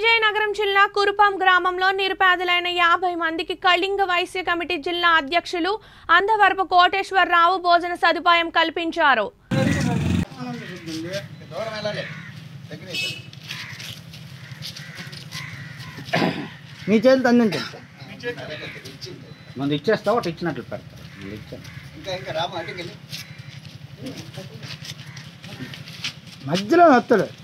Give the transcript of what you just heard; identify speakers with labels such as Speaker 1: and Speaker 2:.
Speaker 1: విజయనగరం జిల్లా కురుపాం గ్రామంలో నిరుపేదలైన 50 మందికి కళింగ వైశ్య కమిటీ జిల్లా అధ్యక్షులు అందవరపు కోటేశ్వరరావు భోజన సదుపాయం కల్పించారు.
Speaker 2: మీ చేతులు అందించండి. ముందు ఇచ్చేస్తావు అటు ఇచ్చినట్లు పెడతారు. మధ్యలో వస్తాడు.